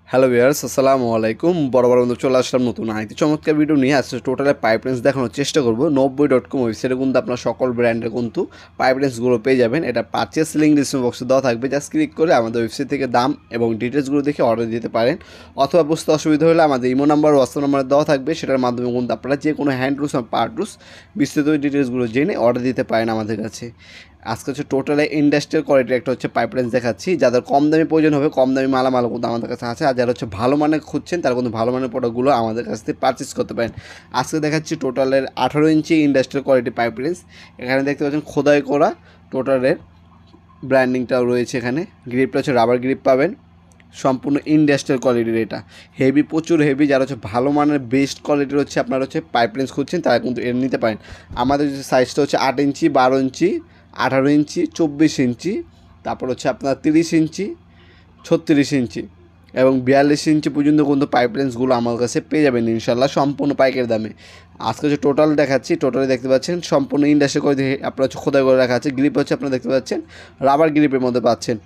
Hello viewers, আসসালামু আলাইকুম। বড় বন্ধু চলে আসলাম নতুন আরেকটি চমৎকার ভিডিও নিয়ে। আজকে টোটালে পাইপ রেঞ্জ দেখানোর চেষ্টা করব। 90.com ওয়েবসাইটে কিন্তু আপনার সকল ব্র্যান্ডের কিন্তু পাইপ রেঞ্জগুলো পেয়ে যাবেন। এটা পারচেস লিঙ্ক ডিসক্রিপশন বক্সে দেওয়া থাকবে। জাস্ট ক্লিক করে আমাদের ওয়েবসাইট থেকে দাম এবং ডিটেলসগুলো দেখে অর্ডার দিতে পারেন, অথবা বুঝতে অসুবিধা হলে আমাদের ইমো নাম্বার হোয়াটসঅ্যাপ নাম্বার দেওয়া থাকবে। সেটার মাধ্যমে কিন্তু আপনারা যে কোনো হ্যান্ড টুলস বা পাওয়ার টুলস বিস্তারিত ডিটেলসগুলো জেনে অর্ডার দিতে পারেন আমাদের কাছে। আজকে হচ্ছে টোটালে ইন্ডাস্ট্রিয়াল কোয়ালিটির একটা হচ্ছে পাইপ রেঞ্জ দেখাচ্ছি। যাদের কম দামি প্রয়োজন হবে, কম দামি মালামাল কিন্তু আমাদের কাছে আছে। আর যারা হচ্ছে ভালো মানের খুঁজছেন, তারা কিন্তু ভালো মানের প্রোডাক্টগুলো আমাদের কাছ থেকে পারচেস করতে পারেন। আজকে দেখাচ্ছি টোটালের 18 inch industrial quality pipe range. এখানে দেখতে পাচ্ছেন খোদাই করা টোটালের ব্র্যান্ডিংটাও রয়েছে। এখানে গ্রিপটা হচ্ছে রাবার গ্রিপ পাবেন, সম্পূর্ণ ইন্ডাস্ট্রিয়াল কোয়ালিটির। এটা হেভি, প্রচুর হেভি। যারা হচ্ছে ভালো মানের বেস্ট কোয়ালিটির হচ্ছে আপনারা হচ্ছে পাইপ রেঞ্জ খুঁজছেন, তারা কিন্তু এর নিতে পারেন। আমাদের যে সাইজটা হচ্ছে 8 ইঞ্চি, 12 ইঞ্চি, 18 ইঞ্চি, 24 ইঞ্চি, তারপর হচ্ছে আপনার 30 ইঞ্চি, 36 ইঞ্চি এবং 42 ইঞ্চি পর্যন্ত কিন্তু পাইপ রেঞ্জগুলো আমার কাছে পেয়ে যাবেন ইনশাল্লাহ, সম্পূর্ণ পাইকের দামে। আজকে হচ্ছে টোটাল দেখাচ্ছি। টোটালে দেখতে পাচ্ছেন সম্পূর্ণ ইন্ডাস্ট্রি করে আপনার হচ্ছে খোদাই করে রাখা আছে। গ্রিপ হচ্ছে আপনারা দেখতে পাচ্ছেন রাবার গ্রিপের মধ্যে পাচ্ছেন।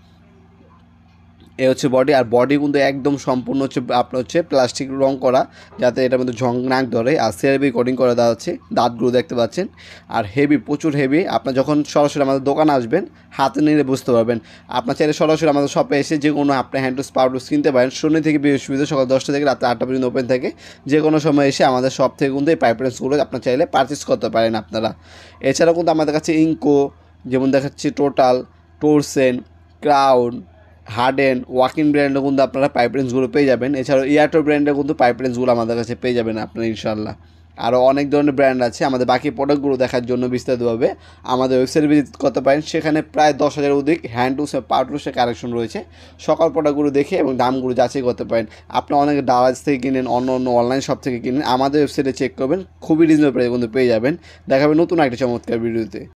এ হচ্ছে বডি, আর বডি কিন্তু একদম সম্পূর্ণ হচ্ছে আপনার হচ্ছে প্লাস্টিক রং করা, যাতে এটার মধ্যে ঝং নাক ধরে। আর সিআরবি কোডিং করা দেওয়া আছে, দাঁতগুলো দেখতে পাচ্ছেন। আর হেভি, প্রচুর হেভি। আপনার যখন সরাসরি আমাদের দোকানে আসবেন, হাতে নিলে বুঝতে পারবেন। আপনার চাইলে সরাসরি আমাদের শপে এসে যে কোনো আপনার হ্যান্ড টুলস পাওয়ার টুলস কিনতে পারেন। শনি থেকে বৃহস্পতিবার সকাল 10টা থেকে রাত 8টা পর্যন্ত ওপেন থাকে। যে কোনো সময় এসে আমাদের শপ থেকে কিন্তু এই পাইপ রেঞ্জগুলো আপনার চাইলে পারচেস করতে পারেন আপনারা। এছাড়াও কিন্তু আমাদের কাছে ইনকো, যেমন দেখাচ্ছি Total, Tolsen, Crown, Harden, Wokin ব্র্যান্ডে কিন্তু আপনারা পাইপ রেঞ্জগুলো পেয়ে যাবেন। এছাড়াও ইয়ারটো ব্র্যান্ডে কিন্তু পাইপ রেঞ্জগুলো আমাদের কাছে পেয়ে যাবেন আপনারা ইনশাল্লাহ। আরও অনেক ধরনের ব্র্যান্ড আছে। আমাদের বাকি প্রোডাক্টগুলো দেখার জন্য বিস্তারিতভাবে আমাদের ওয়েবসাইটে ভিজিট করতে পারেন। সেখানে প্রায় 10,000 অধিক হ্যান্ড টুলস এবং পাওয়ার টুলসের কালেকশন রয়েছে। সকল প্রোডাক্টগুলো দেখে এবং দামগুলো যাচাই করতে পারেন। আপনি অনেক ডালাজ থেকে কিনেন, অন্য অনলাইন শপ থেকে কিনেন, আমাদের ওয়েবসাইটে চেক করবেন, খুবই রিজনেবল প্রাইসে কিন্তু পেয়ে যাবেন। দেখাবেন নতুন একটা চমৎকার ভিডিওতে।